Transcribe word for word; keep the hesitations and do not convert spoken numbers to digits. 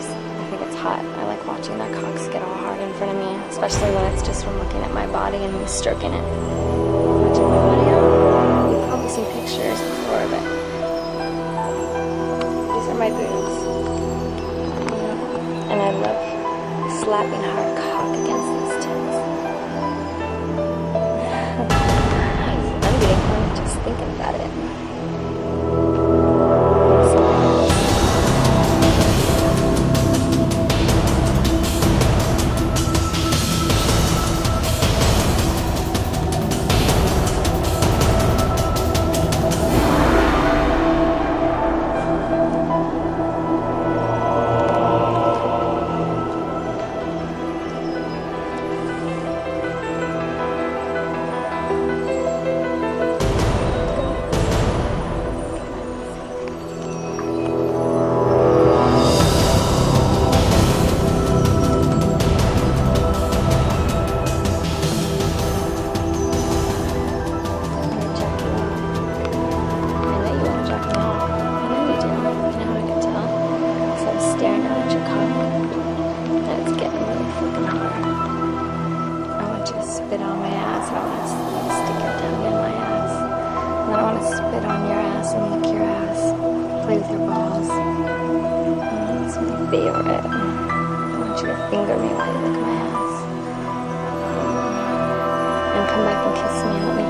just, I think it's hot. I like watching their cocks get all hard in front of me, especially when it's just from looking at my body and me stroking it. Watching my body out. You've probably seen pictures before, but these are my boobs. And I love slapping hard cock against these tits. I'm getting home just thinking about it. Staring at your cock, and it's getting really fucking hard. I want you to spit on my ass. I want to stick your tongue in my ass. And then I want to spit on your ass and lick your ass. Play with your balls. And that's my favorite. I want you to finger me while you lick my ass. And come back and kiss me and let me